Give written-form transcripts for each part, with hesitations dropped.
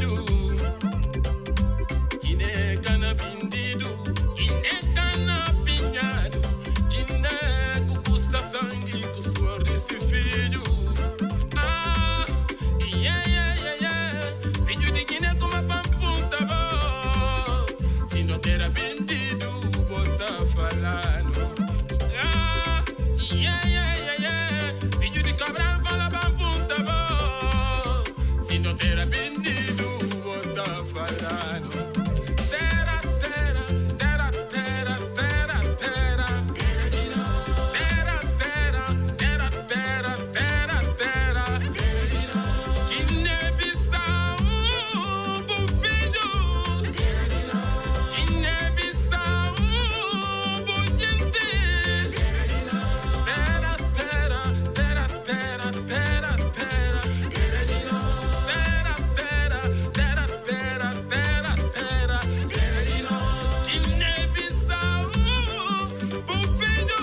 filho. Guiné cana pindido, Guiné cana pinhado, Guiné que custa sangue, que suor desse filho. Ah, yeah, yeah, yeah, yeah. Filho de Guiné como a pampunta boa. Se não terá vendido, bota falando. Ah, yeah, yeah, yeah, yeah. Filho de cabra fala pampunta boa. Se não terá vendido, bota falando. Terra, terra, terra, terra, terra, terra. Terra, terra, terra, terra, terra, terra. Guiné-Bissau, bom filho. Guiné-Bissau, bom gente. Terra, terra, terra, terra, terra, terra. Terra, terra, terra, terra, terra, terra. Guiné-Bissau, bom filho.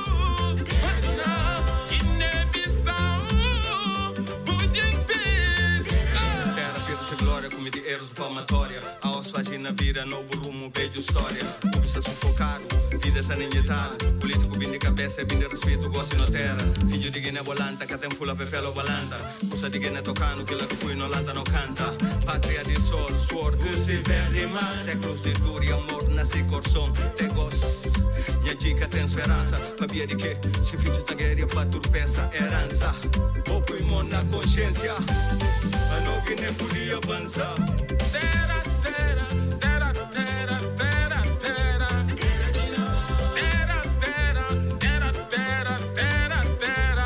Guiné-Bissau, bom gente. Terra, peso e glória, come de eros palmatória. A página vira novo rumo, beijo história. Público sufocado, vida está injetado. Político bem de cabeça, bem de respeito, gosto na terra. Filho de Guiné volanta, que tem fula pepelo balanta. Usa de Guiné tocando, que lá que cui no lanta não canta. Pátria de sol, suor, que verde mar. Séculos de dor e amor, nasce coração, te gosto. Minha dica tem esperança, sabia de que se filhos da guerra para turpeça herança. O pulmão na consciência, a não Guiné podia avançar. Terra, terra, terra, terra, terra, terra. Terra, terra, terra, terra, terra, terra.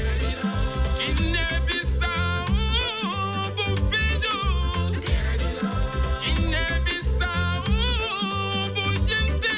Guiné-Bissau, bom filho. Guiné-Bissau, bom gente.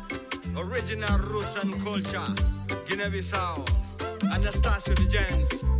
Original roots and culture, Guinea-Bissau, Anastasio de Gens.